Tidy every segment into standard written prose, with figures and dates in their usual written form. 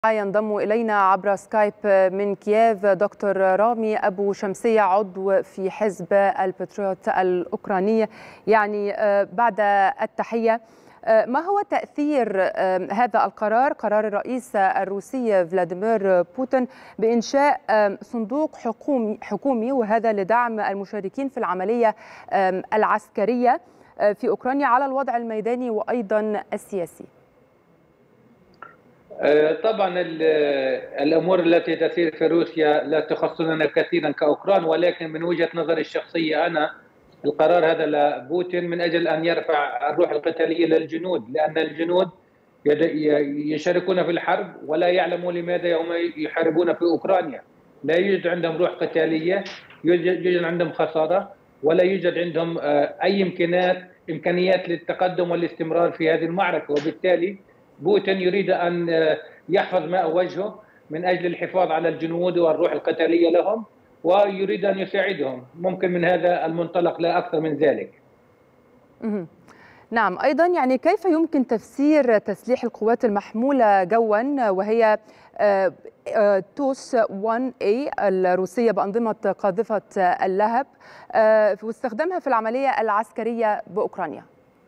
ينضم إلينا عبر سكايب من كييف دكتور رامي أبو شمسية عضو في حزب الباتريوت الأوكراني. يعني بعد التحية، ما هو تأثير هذا القرار، قرار الرئيس الروسي فلاديمير بوتين بإنشاء صندوق حكومي وهذا لدعم المشاركين في العملية العسكرية في أوكرانيا على الوضع الميداني وأيضا السياسي؟ طبعا الامور التي تسير في روسيا لا تخصنا كثيرا كاوكران، ولكن من وجهه نظري الشخصيه انا القرار هذا لبوتين من اجل ان يرفع الروح القتاليه للجنود، لان الجنود يشاركون في الحرب ولا يعلموا لماذا هم يحاربون في اوكرانيا. لا يوجد عندهم روح قتاليه، يوجد عندهم خساره، ولا يوجد عندهم اي امكانيات للتقدم والاستمرار في هذه المعركه، وبالتالي بوتين يريد أن يحفظ ماء وجهه من أجل الحفاظ على الجنود والروح القتالية لهم، ويريد أن يساعدهم. ممكن من هذا المنطلق لا أكثر من ذلك. نعم، أيضا يعني كيف يمكن تفسير تسليح القوات المحمولة جوا وهي توس 1A الروسية بأنظمة قاذفة اللهب واستخدامها في العملية العسكرية بأوكرانيا؟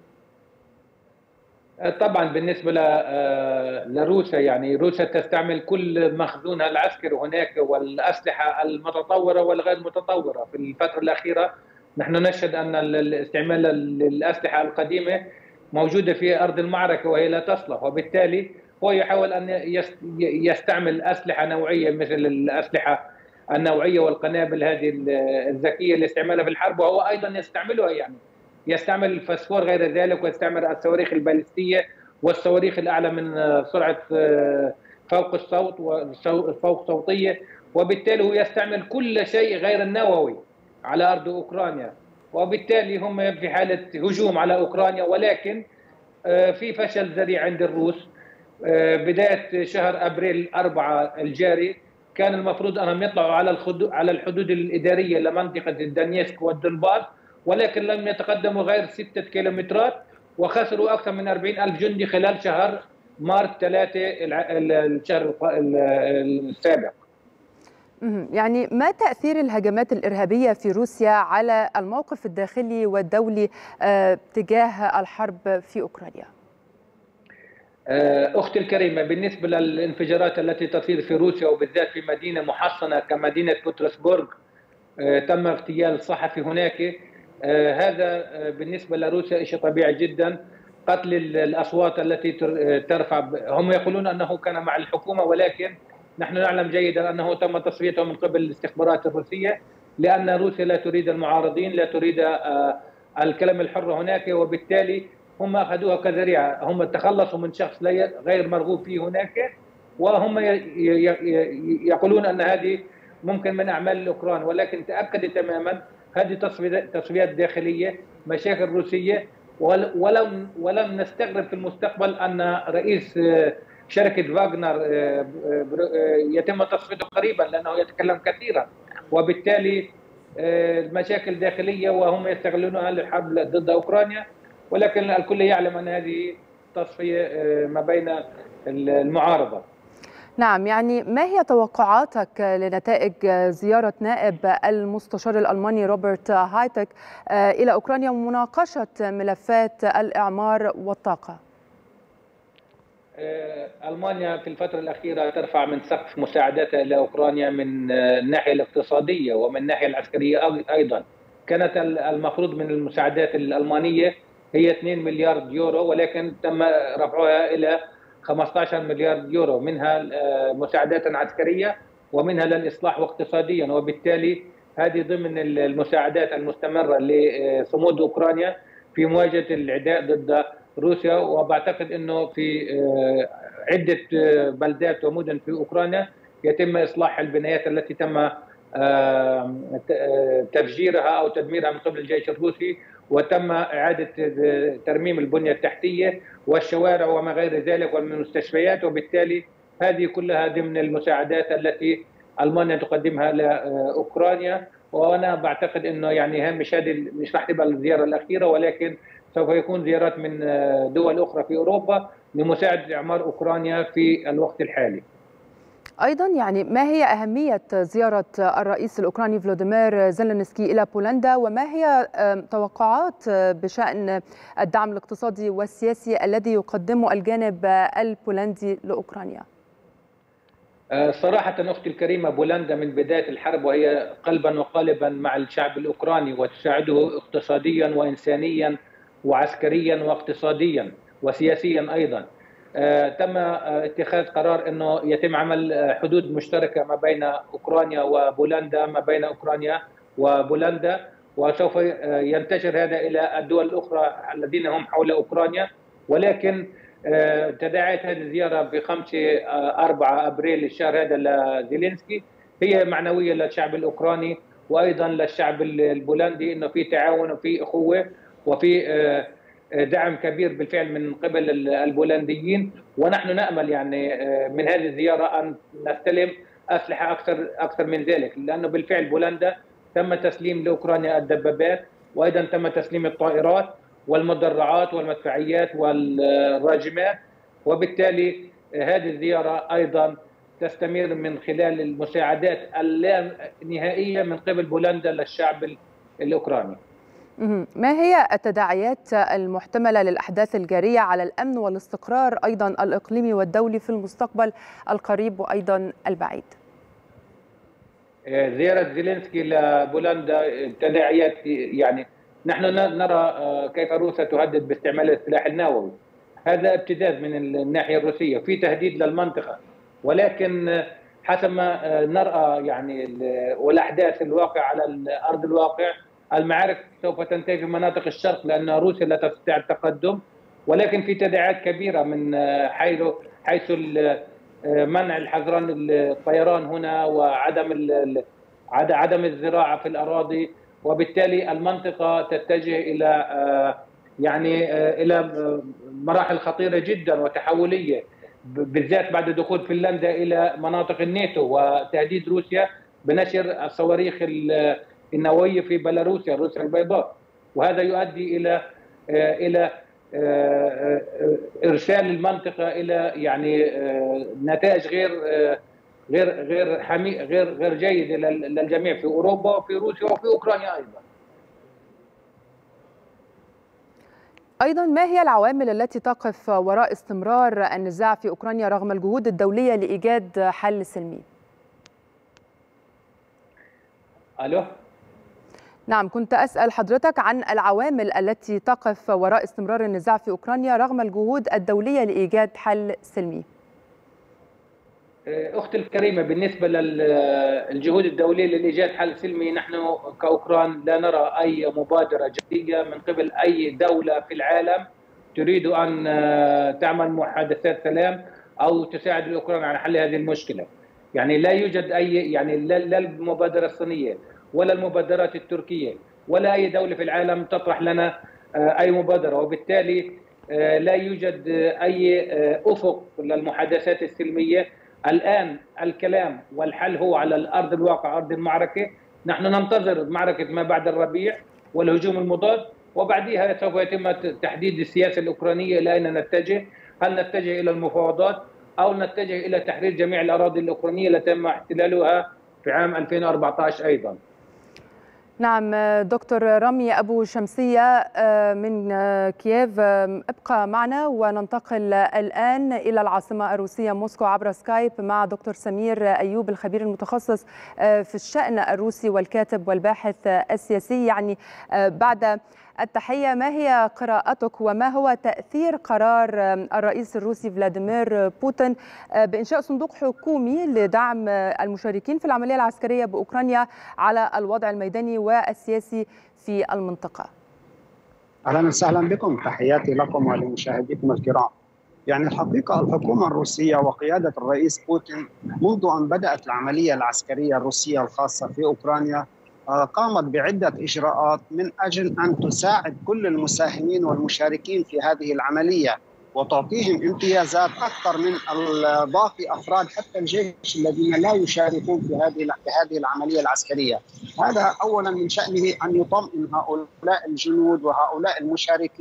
طبعا بالنسبه لروسيا، يعني روسيا تستعمل كل مخزونها العسكري هناك والاسلحه المتطوره والغير متطوره. في الفتره الاخيره نحن نشهد ان الاستعمال للاسلحه القديمه موجوده في ارض المعركه وهي لا تصلح، وبالتالي هو يحاول ان يستعمل اسلحه نوعيه مثل الاسلحه النوعيه والقنابل هذه الذكيه لاستعمالها في الحرب، وهو ايضا يستعملها، يعني يستعمل الفسفور غير ذلك، ويستعمل الصواريخ البالستيه والصواريخ الاعلى من سرعه فوق الصوت وفوق صوتيه، وبالتالي هو يستعمل كل شيء غير النووي على ارض اوكرانيا، وبالتالي هم في حاله هجوم على اوكرانيا. ولكن في فشل ذريع عند الروس. بدايه شهر ابريل 4 الجاري كان المفروض انهم يطلعوا على الحدود الاداريه لمنطقه دانيسك والدنباس، ولكن لم يتقدموا غير 6 كيلومترات، وخسروا أكثر من 40,000 جندي خلال شهر مارس 3 الشهر السابق. يعني ما تأثير الهجمات الإرهابية في روسيا على الموقف الداخلي والدولي تجاه الحرب في أوكرانيا؟ أختي الكريمة، بالنسبة للانفجارات التي تصير في روسيا وبالذات في مدينة محصنة كمدينة بطرسبورغ، تم اغتيال الصحفي هناك. هذا بالنسبة لروسيا شيء طبيعي جدا. قتل الأصوات التي ترفع، هم يقولون أنه كان مع الحكومة، ولكن نحن نعلم جيدا أنه تم تصفيته من قبل الاستخبارات الروسية، لأن روسيا لا تريد المعارضين، لا تريد الكلام الحر هناك، وبالتالي هم أخذوها كذريعة. هم تخلصوا من شخص غير مرغوب فيه هناك، وهم يقولون أن هذه ممكن من أعمال الأوكران، ولكن تأكد تماما هذه تصفيات داخلية، مشاكل روسية. ولم نستغرب في المستقبل أن رئيس شركة فاغنر يتم تصفيته قريبا، لأنه يتكلم كثيرا، وبالتالي المشاكل داخلية وهم يستغلونها للحرب ضد أوكرانيا. ولكن الكل يعلم أن هذه تصفية ما بين المعارضة. نعم، يعني ما هي توقعاتك لنتائج زيارة نائب المستشار الألماني روبرت هايتك إلى أوكرانيا ومناقشة ملفات الإعمار والطاقة؟ ألمانيا في الفترة الأخيرة ترفع من سقف مساعداتها إلى أوكرانيا من الناحية الاقتصادية ومن الناحية العسكرية أيضا. كانت المفروض من المساعدات الألمانية هي 2 مليار يورو، ولكن تم رفعها إلى 15 مليار يورو، منها مساعدات عسكرية ومنها للإصلاح واقتصاديا، وبالتالي هذه ضمن المساعدات المستمرة لصمود أوكرانيا في مواجهة العداء ضد روسيا. وبعتقد أنه في عدة بلدات ومدن في أوكرانيا يتم إصلاح البنايات التي تم تفجيرها أو تدميرها من قبل الجيش الروسي، وتم إعادة ترميم البنية التحتية والشوارع وما غير ذلك والمستشفيات، وبالتالي هذه كلها ضمن المساعدات التي ألمانيا تقدمها لأوكرانيا. وأنا بعتقد أنه يعني مش راح تبقى الزيارة الأخيرة، ولكن سوف يكون زيارات من دول أخرى في أوروبا لمساعدة إعمار أوكرانيا في الوقت الحالي. أيضا يعني ما هي أهمية زيارة الرئيس الأوكراني فلوديمير زيلينسكي إلى بولندا، وما هي توقعات بشأن الدعم الاقتصادي والسياسي الذي يقدمه الجانب البولندي لأوكرانيا؟ صراحة أختي الكريمة، بولندا من بداية الحرب وهي قلبا وقالبا مع الشعب الأوكراني، وتساعده اقتصاديا وإنسانيا وعسكريا واقتصاديا وسياسيا أيضا. تم اتخاذ قرار أنه يتم عمل حدود مشتركة ما بين أوكرانيا وبولندا، ما بين أوكرانيا وبولندا، وسوف ينتشر هذا إلى الدول الأخرى الذين هم حول أوكرانيا. ولكن تداعيات هذه الزيارة ب4 أبريل الشهر هذا لزيلينسكي هي معنوية للشعب الأوكراني وأيضا للشعب البولندي، أنه في تعاون وفي أخوة وفي دعم كبير بالفعل من قبل البولنديين. ونحن نأمل يعني من هذه الزيارة أن نستلم أسلحة أكثر من ذلك، لأنه بالفعل بولندا تم تسليم لأوكرانيا الدبابات، وأيضا تم تسليم الطائرات والمدرعات والمدفعيات والراجمات. وبالتالي هذه الزيارة أيضا تستمر من خلال المساعدات اللانهائية من قبل بولندا للشعب الأوكراني. ما هي التداعيات المحتملة للأحداث الجارية على الأمن والاستقرار أيضا الإقليمي والدولي في المستقبل القريب وأيضا البعيد؟ زيارة زيلينسكي لبولندا تداعيات، يعني نحن نرى كيف روسيا تهدد باستعمال السلاح النووي. هذا ابتزاز من الناحية الروسية، في تهديد للمنطقة، ولكن حسب ما نرى يعني والأحداث الواقع على أرض الواقع، المعارك سوف تنتهي في مناطق الشرق لأن روسيا لا تستطيع التقدم. ولكن في تداعيات كبيرة من حيث منع الحزران الطيران هنا، وعدم الزراعة في الأراضي، وبالتالي المنطقة تتجه إلى مراحل خطيرة جدا وتحولية، بالذات بعد دخول فنلندا إلى مناطق الناتو وتهديد روسيا بنشر الصواريخ النووية في بيلاروسيا، روسيا البيضاء. وهذا يؤدي إلى إرسال المنطقة إلى يعني نتائج غير جيدة للجميع في أوروبا وفي روسيا وفي أوكرانيا أيضا ما هي العوامل التي تقف وراء استمرار النزاع في أوكرانيا رغم الجهود الدولية لإيجاد حل سلمي؟ ألو؟ نعم، كنت أسأل حضرتك عن العوامل التي تقف وراء استمرار النزاع في أوكرانيا رغم الجهود الدولية لإيجاد حل سلمي. أختي الكريمة، بالنسبة للجهود الدولية لإيجاد حل سلمي، نحن كأوكران لا نرى أي مبادرة جدية من قبل أي دولة في العالم تريد أن تعمل محادثات سلام أو تساعد الأوكران على حل هذه المشكلة. يعني لا يوجد أي، يعني لا المبادرة الصينية ولا المبادرات التركية ولا أي دولة في العالم تطرح لنا أي مبادرة، وبالتالي لا يوجد أي أفق للمحادثات السلمية. الآن الكلام والحل هو على الأرض الواقع، أرض المعركة. نحن ننتظر معركة ما بعد الربيع والهجوم المضاد، وبعدها سوف يتم تحديد السياسة الأوكرانية إلى أين نتجه. هل نتجه إلى المفاوضات أو نتجه إلى تحرير جميع الأراضي الأوكرانية التي تم احتلالها في عام 2014 أيضا. نعم، دكتور رامي أبو شمسية من كييف، ابقى معنا وننتقل الآن إلى العاصمة الروسية موسكو عبر سكايب مع دكتور سمير أيوب الخبير المتخصص في الشأن الروسي والكاتب والباحث السياسي. يعني بعد التحية، ما هي قراءتك وما هو تأثير قرار الرئيس الروسي فلاديمير بوتين بإنشاء صندوق حكومي لدعم المشاركين في العملية العسكرية بأوكرانيا على الوضع الميداني والسياسي في المنطقة؟ أهلا وسهلا بكم، تحياتي لكم ولمشاهديكم الكرام. يعني الحقيقة الحكومة الروسية وقيادة الرئيس بوتين منذ أن بدأت العملية العسكرية الروسية الخاصة في أوكرانيا قامت بعدة إجراءات من أجل أن تساعد كل المساهمين والمشاركين في هذه العملية وتعطيهم امتيازات أكثر من باقي أفراد حتى الجيش الذين لا يشاركون في هذه العملية العسكرية. هذا أولا من شأنه أن يطمئن هؤلاء الجنود وهؤلاء المشاركين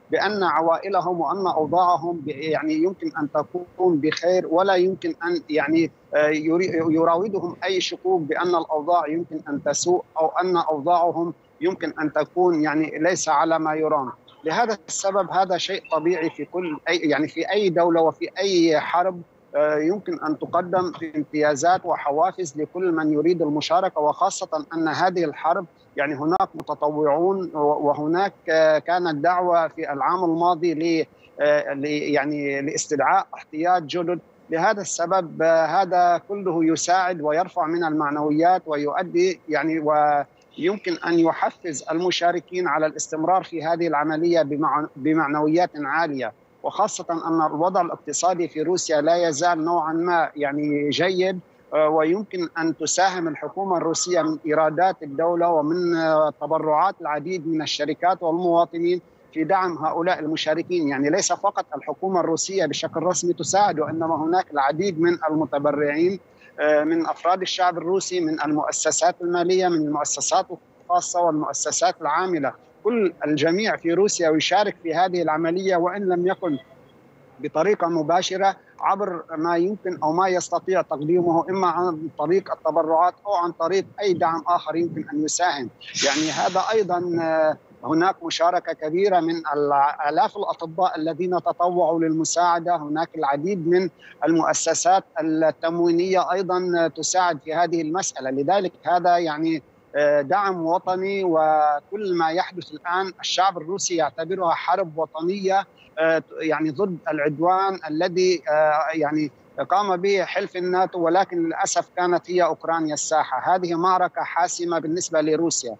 بأن عوائلهم وأن أوضاعهم يعني يمكن أن تكون بخير، ولا يمكن أن يعني يراودهم أي شكوك بأن الأوضاع يمكن أن تسوء أو أن أوضاعهم يمكن أن تكون يعني ليس على ما يرام. لهذا السبب هذا شيء طبيعي في كل يعني في أي دولة وفي أي حرب يمكن أن تقدم امتيازات وحوافز لكل من يريد المشاركة، وخاصة أن هذه الحرب يعني هناك متطوعون، وهناك كانت دعوة في العام الماضي يعني لاستدعاء احتياط جدد. لهذا السبب هذا كله يساعد ويرفع من المعنويات ويؤدي يعني ويمكن أن يحفز المشاركين على الاستمرار في هذه العملية بمعنويات عالية، وخاصة أن الوضع الاقتصادي في روسيا لا يزال نوعا ما يعني جيد، ويمكن أن تساهم الحكومة الروسية من إيرادات الدولة ومن تبرعات العديد من الشركات والمواطنين في دعم هؤلاء المشاركين. يعني ليس فقط الحكومة الروسية بشكل رسمي تساعد، وإنما هناك العديد من المتبرعين من أفراد الشعب الروسي، من المؤسسات المالية، من المؤسسات الخاصة والمؤسسات العاملة. كل الجميع في روسيا يشارك في هذه العملية، وإن لم يكن بطريقة مباشرة عبر ما يمكن أو ما يستطيع تقديمه، إما عن طريق التبرعات أو عن طريق أي دعم آخر يمكن أن يساهم. يعني هذا أيضا هناك مشاركة كبيرة من آلاف الأطباء الذين تطوعوا للمساعدة، هناك العديد من المؤسسات التموينية أيضا تساعد في هذه المسألة. لذلك هذا يعني دعم وطني، وكل ما يحدث الآن الشعب الروسي يعتبرها حرب وطنية يعني ضد العدوان الذي يعني قام به حلف الناتو، ولكن للأسف كانت هي أوكرانيا الساحة. هذه معركة حاسمة بالنسبة لروسيا.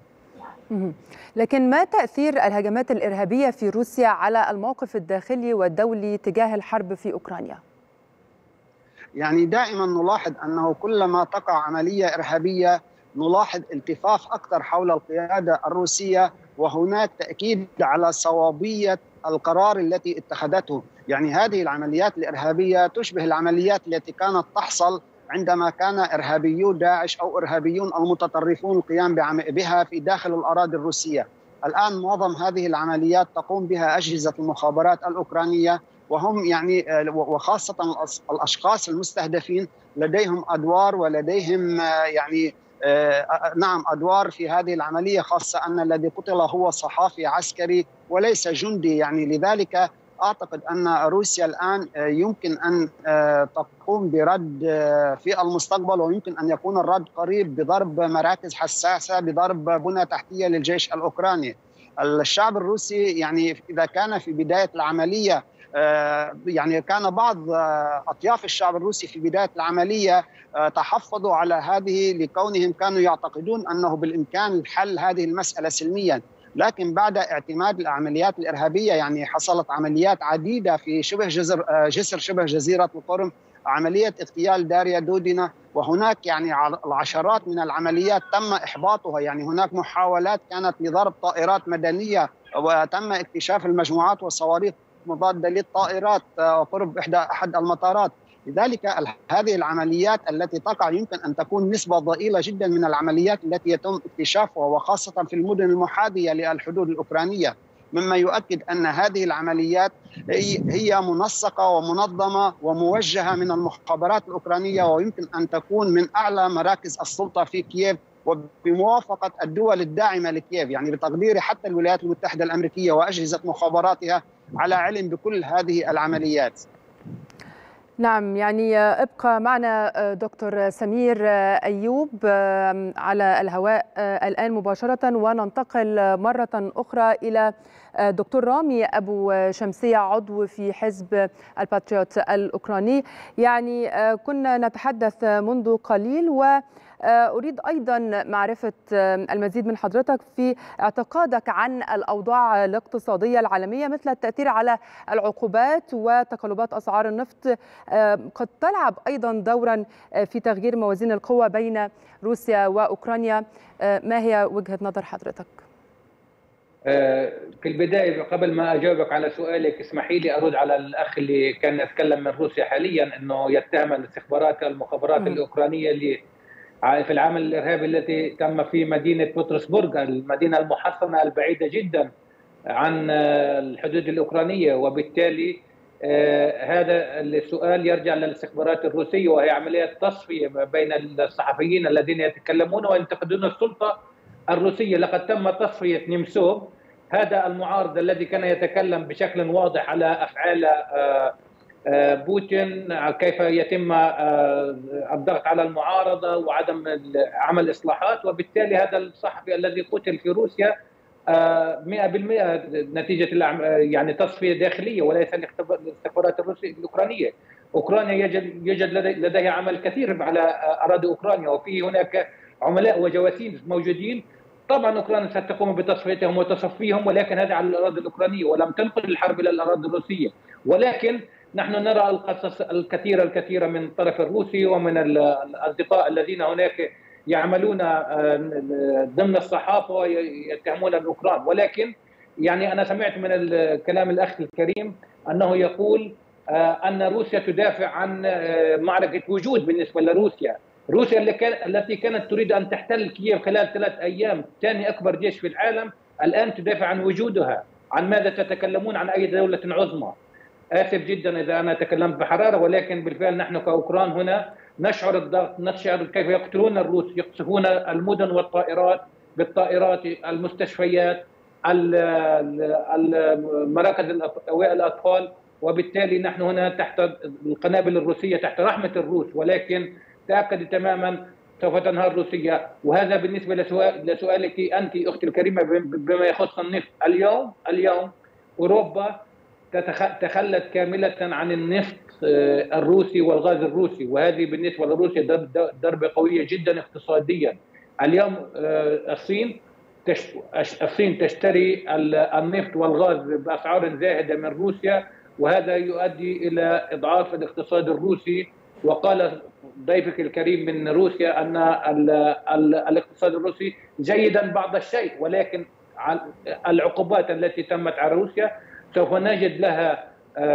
لكن ما تأثير الهجمات الإرهابية في روسيا على الموقف الداخلي والدولي تجاه الحرب في أوكرانيا؟ يعني دائما نلاحظ أنه كلما تقع عملية إرهابية نلاحظ التفاف أكثر حول القيادة الروسية، وهناك تأكيد على صوابية القرار التي اتخذته. يعني هذه العمليات الإرهابية تشبه العمليات التي كانت تحصل عندما كان إرهابيو داعش أو إرهابيون المتطرفون القيام بها في داخل الأراضي الروسية. الآن معظم هذه العمليات تقوم بها أجهزة المخابرات الأوكرانية، وهم يعني وخاصة الأشخاص المستهدفين لديهم أدوار ولديهم يعني نعم أدوار في هذه العملية، خاصة أن الذي قتل هو صحافي عسكري وليس جندي. يعني لذلك أعتقد أن روسيا الآن يمكن أن تقوم برد في المستقبل، ويمكن أن يكون الرد قريب بضرب مراكز حساسة، بضرب بنى تحتية للجيش الأوكراني. الشعب الروسي يعني إذا كان في بداية العملية يعني كان بعض أطياف الشعب الروسي في بداية العملية تحفظوا على هذه لكونهم كانوا يعتقدون أنه بالإمكان حل هذه المسألة سلميا، لكن بعد اعتماد العمليات الإرهابية يعني حصلت عمليات عديدة في جسر شبه جزيرة القرم، عملية اغتيال داريا دودينا، وهناك يعني العشرات من العمليات تم إحباطها. يعني هناك محاولات كانت لضرب طائرات مدنية، وتم اكتشاف المجموعات والصواريخ مضادة للطائرات قرب أحد المطارات. لذلك هذه العمليات التي تقع يمكن أن تكون نسبة ضئيلة جدا من العمليات التي يتم اكتشافها، وخاصة في المدن المحاذية للحدود الأوكرانية، مما يؤكد أن هذه العمليات هي منسقة ومنظمة وموجهة من المخابرات الأوكرانية، ويمكن أن تكون من أعلى مراكز السلطة في كييف وبموافقة الدول الداعمة لكييف. يعني بتقديري حتى الولايات المتحدة الأمريكية وأجهزة مخابراتها على علم بكل هذه العمليات. نعم، يعني ابقى معنا دكتور سمير أيوب على الهواء الآن مباشرة، وننتقل مرة أخرى إلى دكتور رامي أبو شمسية عضو في حزب الباتريوت الأوكراني. يعني كنا نتحدث منذ قليل، وأريد أيضا معرفة المزيد من حضرتك في اعتقادك عن الأوضاع الاقتصادية العالمية، مثل التأثير على العقوبات وتقلبات أسعار النفط قد تلعب أيضا دورا في تغيير موازين القوى بين روسيا وأوكرانيا. ما هي وجهة نظر حضرتك؟ في البداية قبل ما أجاوبك على سؤالك اسمحي لي أرد على الأخ اللي كان يتكلم من روسيا حاليا، أنه يتهم الاستخبارات المخابرات الأوكرانية اللي في العمل الإرهابي التي تم في مدينة بطرسبرغ، المدينة المحصنة البعيدة جدا عن الحدود الأوكرانية، وبالتالي هذا السؤال يرجع للاستخبارات الروسية، وهي عملية تصفية بين الصحفيين الذين يتكلمون وينتقدون السلطة الروسية. لقد تم تصفية نيمسوف، هذا المعارض الذي كان يتكلم بشكل واضح على أفعال بوتين، كيف يتم الضغط على المعارضة وعدم عمل إصلاحات، وبالتالي هذا الصحفي الذي قتل في روسيا 100% نتيجة يعني تصفية داخلية وليس الاستخبارات الروسية الأوكرانية. أوكرانيا يوجد لديها عمل كثير على أراضي أوكرانيا، وفي هناك عملاء وجواسيس موجودين. طبعا أوكرانيا ستقوم بتصفيتهم وتصفيهم، ولكن هذا على الأراضي الأوكرانية، ولم تنقل الحرب إلى الأراضي الروسية. ولكن نحن نرى القصص الكثيرة من الطرف الروسي ومن الأصدقاء الذين هناك يعملون ضمن الصحافة ويتهمون الأوكران. ولكن يعني أنا سمعت من الكلام الأخ الكريم أنه يقول أن روسيا تدافع عن معركة وجود بالنسبة لروسيا. روسيا التي كانت تريد أن تحتل كييف خلال 3 أيام، ثاني أكبر جيش في العالم، الآن تدافع عن وجودها. عن ماذا تتكلمون؟ عن أي دولة عظمى؟ آسف جدا إذا أنا تكلمت بحرارة، ولكن بالفعل نحن كأوكران هنا نشعر الضغط، نشعر كيف يقتلون الروس، يقصفون المدن والطائرات بالطائرات، المستشفيات، مراكز الأطفال. وبالتالي نحن هنا تحت القنابل الروسية، تحت رحمة الروس. ولكن تأكد تماما سوف تنهار روسيا. وهذا بالنسبة لسؤالك أنت أختي الكريمة بما يخص النفط. اليوم أوروبا تخلت كاملة عن النفط الروسي والغاز الروسي، وهذه بالنسبة لروسيا ضربة قوية جدا اقتصاديا. اليوم الصين تشتري النفط والغاز بأسعار زاهدة من روسيا، وهذا يؤدي إلى إضعاف الاقتصاد الروسي. وقال ضيفك الكريم من روسيا أن الاقتصاد الروسي جيدا بعض الشيء، ولكن العقوبات التي تمت على روسيا سوف نجد لها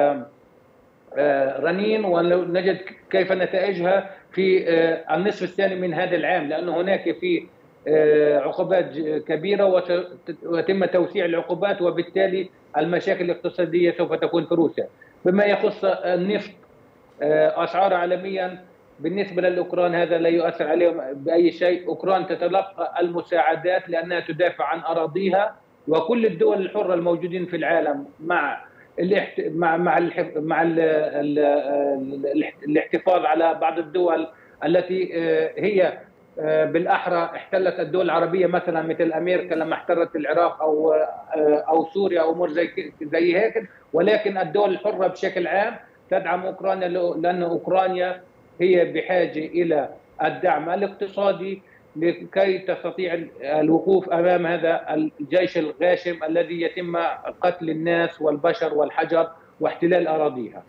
رنين، ونجد كيف نتائجها في النصف الثاني من هذا العام، لأن هناك في عقوبات كبيرة ويتم توسيع العقوبات، وبالتالي المشاكل الاقتصادية سوف تكون في روسيا. بما يخص النفط، أسعار عالميا بالنسبة للأوكران هذا لا يؤثر عليهم بأي شيء. أوكران تتلقى المساعدات لأنها تدافع عن أراضيها، وكل الدول الحرة الموجودين في العالم مع الاحتفاظ على بعض الدول التي هي بالأحرى احتلت الدول العربية، مثلا مثل أمريكا لما احتلت العراق أو سوريا أو أمور زي هيك. ولكن الدول الحرة بشكل عام تدعم أوكرانيا، لأن أوكرانيا هي بحاجة إلى الدعم الاقتصادي لكي تستطيع الوقوف أمام هذا الجيش الغاشم الذي يتم قتل الناس والبشر والحجر واحتلال أراضيها.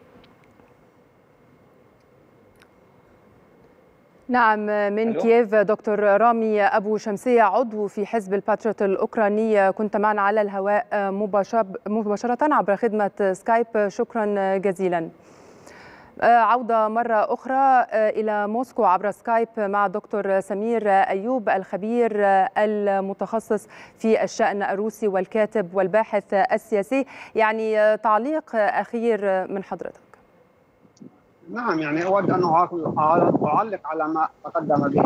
نعم، من كييف دكتور رامي أبو شمسية، عضو في حزب الباتريوت الأوكراني، كنت معنا على الهواء مباشرة عبر خدمة سكايب. شكرا جزيلا. عودة مرة أخرى إلى موسكو عبر سكايب مع دكتور سمير أيوب الخبير المتخصص في الشأن الروسي والكاتب والباحث السياسي. يعني تعليق أخير من حضرتك. نعم، يعني أود أن أعلق على ما تقدم به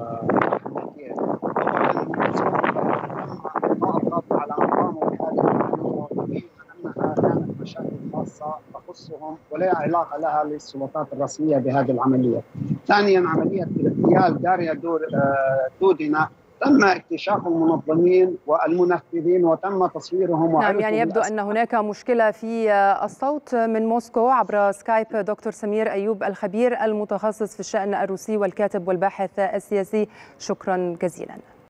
على مقامه بهذه العملية، أنها كانت مشاكل خاصة تخصهم ولا علاقة لها للسلطات الرسمية بهذه العملية. ثانيا، عملية اغتيال داريا دودينا تم اكتشاف المنظمين والمنفذين وتم تصويرهم. نعم، يعني يبدو أن هناك مشكلة في الصوت. من موسكو عبر سكايب دكتور سمير أيوب الخبير المتخصص في الشأن الروسي والكاتب والباحث السياسي، شكرا جزيلا.